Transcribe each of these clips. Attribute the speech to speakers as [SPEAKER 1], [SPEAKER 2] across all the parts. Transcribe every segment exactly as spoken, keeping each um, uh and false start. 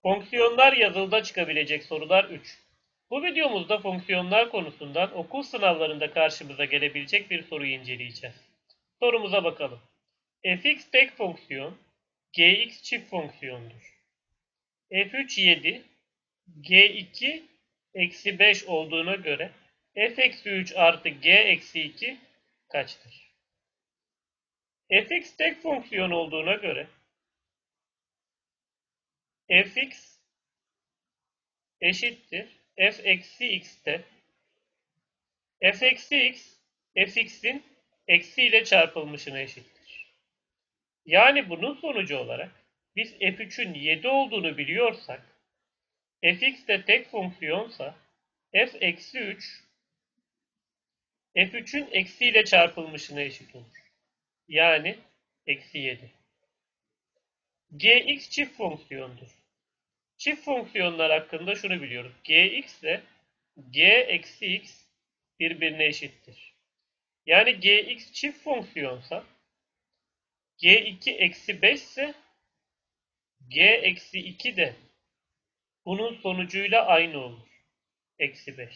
[SPEAKER 1] Fonksiyonlar yazılıda çıkabilecek sorular üç. Bu videomuzda fonksiyonlar konusundan okul sınavlarında karşımıza gelebilecek bir soruyu inceleyeceğiz. Sorumuza bakalım. Fx tek fonksiyon, Gx çift fonksiyondur. F üç yedi, G iki eksi beş olduğuna göre f eksi üç artı G eksi iki kaçtır? Fx tek fonksiyon olduğuna göre Fx eşittir f eksi x'te f eksi x fx'in eksi ile çarpılmışına eşittir. Yani bunun sonucu olarak biz f üçün yedi olduğunu biliyorsak fx de tek fonksiyonsa f eksi üç f üçün eksi ile çarpılmışına eşit olur. Yani eksi yedi. Gx çift fonksiyondur. Çift fonksiyonlar hakkında şunu biliyoruz. Gx ile g eksi x birbirine eşittir. Yani Gx çift fonksiyonsa G iki eksi beş ise G eksi iki de bunun sonucuyla aynı olur. Eksi beş.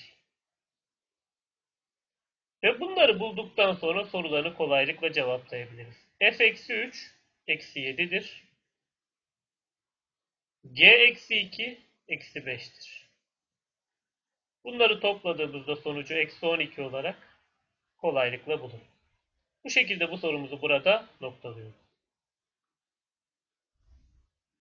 [SPEAKER 1] Ve bunları bulduktan sonra sorularını kolaylıkla cevaplayabiliriz. F eksi üç eksi yedidir. G eksi iki eksi beştir. Bunları topladığımızda sonucu eksi on iki olarak kolaylıkla buluruz. Bu şekilde bu sorumuzu burada noktalıyoruz.